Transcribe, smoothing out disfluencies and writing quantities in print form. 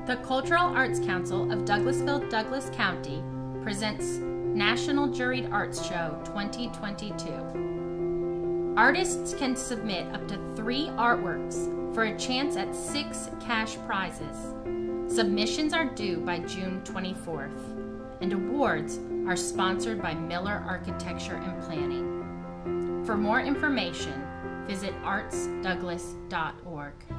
The Cultural Arts Council of Douglasville, Douglas County presents National Juried Arts Show 2022. Artists can submit up to 3 artworks for a chance at 6 cash prizes. Submissions are due by June 24th, and awards are sponsored by Miller Architecture and Planning. For more information, visit artsdouglas.org.